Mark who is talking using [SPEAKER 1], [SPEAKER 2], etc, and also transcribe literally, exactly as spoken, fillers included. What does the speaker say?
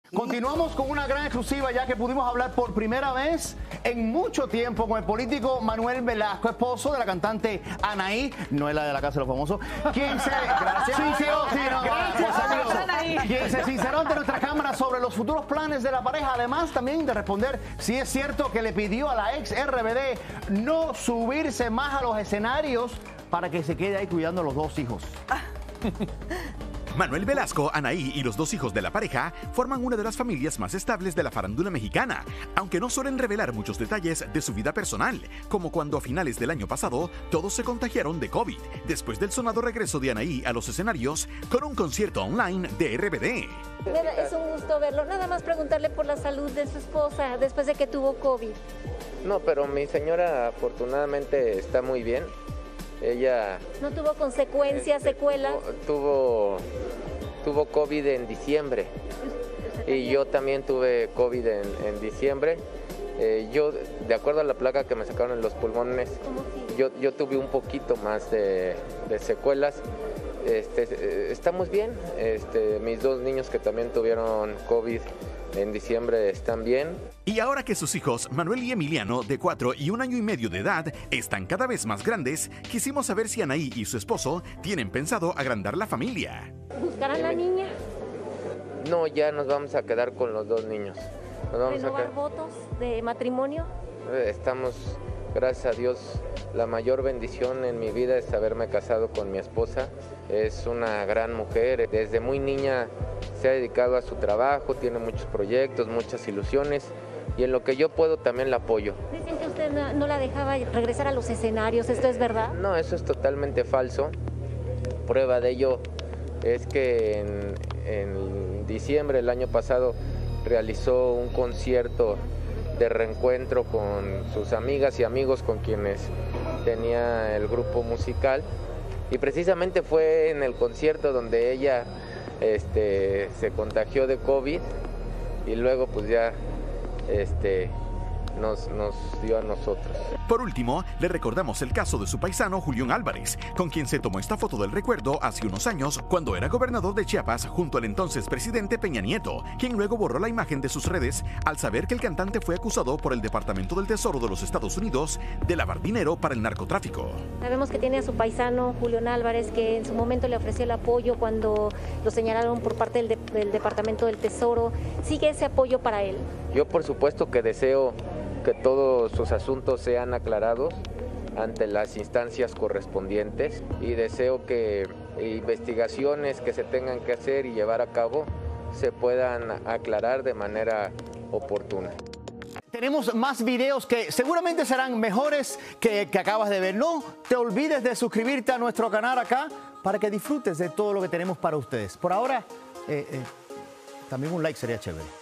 [SPEAKER 1] Continuamos con una gran exclusiva, ya que pudimos hablar por primera vez en mucho tiempo con el político Manuel Velasco, esposo de la cantante Anaí, no es la de la Casa de los Famosos, quien se sinceró, sí, no, Gracias, quien se sinceró ante nuestra cámara sobre los futuros planes de la pareja, además también de responder si es cierto que le pidió a la ex R B D no subirse más a los escenarios para que se quede ahí cuidando a los dos hijos.
[SPEAKER 2] Manuel Velasco, Anaí y los dos hijos de la pareja forman una de las familias más estables de la farándula mexicana, aunque no suelen revelar muchos detalles de su vida personal, como cuando a finales del año pasado todos se contagiaron de COVID, después del sonado regreso de Anaí a los escenarios con un concierto online de R B D.
[SPEAKER 3] Es un gusto verlo, nada más preguntarle por la salud de su esposa después de que tuvo COVID.
[SPEAKER 4] No, pero mi señora afortunadamente está muy bien. Ella...
[SPEAKER 3] ¿No tuvo consecuencias, este, secuelas?
[SPEAKER 4] Tuvo, tuvo COVID en diciembre y yo también tuve COVID en, en diciembre. Eh, yo, de acuerdo a la placa que me sacaron en los pulmones, yo, yo tuve un poquito más de, de secuelas. Este, estamos bien, este, mis dos niños que también tuvieron COVID en diciembre están bien.
[SPEAKER 2] Y ahora que sus hijos, Manuel y Emiliano, de cuatro y un año y medio de edad, están cada vez más grandes, quisimos saber si Anaí y su esposo tienen pensado agrandar la familia.
[SPEAKER 3] ¿Buscar a la niña?
[SPEAKER 4] No, ya nos vamos a quedar con los dos niños. Nos vamos
[SPEAKER 3] ¿Renovar
[SPEAKER 4] a quedar...
[SPEAKER 3] votos de matrimonio?
[SPEAKER 4] Estamos, gracias a Dios, la mayor bendición en mi vida es haberme casado con mi esposa. Es una gran mujer, desde muy niña se ha dedicado a su trabajo, tiene muchos proyectos, muchas ilusiones y en lo que yo puedo también la apoyo.
[SPEAKER 3] Dicen que usted no, no la dejaba regresar a los escenarios, ¿esto es verdad?
[SPEAKER 4] No, eso es totalmente falso. Prueba de ello es que en, en diciembre del año pasado realizó un concierto de reencuentro con sus amigas y amigos con quienes tenía el grupo musical y precisamente fue en el concierto donde ella este, se contagió de COVID y luego pues ya este, nos, nos dio a nosotros.
[SPEAKER 2] Por último, le recordamos el caso de su paisano Julián Álvarez, con quien se tomó esta foto del recuerdo hace unos años cuando era gobernador de Chiapas junto al entonces presidente Peña Nieto, quien luego borró la imagen de sus redes al saber que el cantante fue acusado por el Departamento del Tesoro de los Estados Unidos de lavar dinero para el narcotráfico.
[SPEAKER 3] Sabemos que tiene a su paisano Julián Álvarez, que en su momento le ofreció el apoyo cuando lo señalaron por parte del, de, del Departamento del Tesoro. ¿Sigue ese apoyo para él?
[SPEAKER 4] Yo por supuesto que deseo que todos sus asuntos sean aclarados ante las instancias correspondientes y deseo que investigaciones que se tengan que hacer y llevar a cabo se puedan aclarar de manera oportuna.
[SPEAKER 1] Tenemos más videos que seguramente serán mejores que, que acabas de ver. No te olvides de suscribirte a nuestro canal acá para que disfrutes de todo lo que tenemos para ustedes. Por ahora, eh, eh, también un like sería chévere.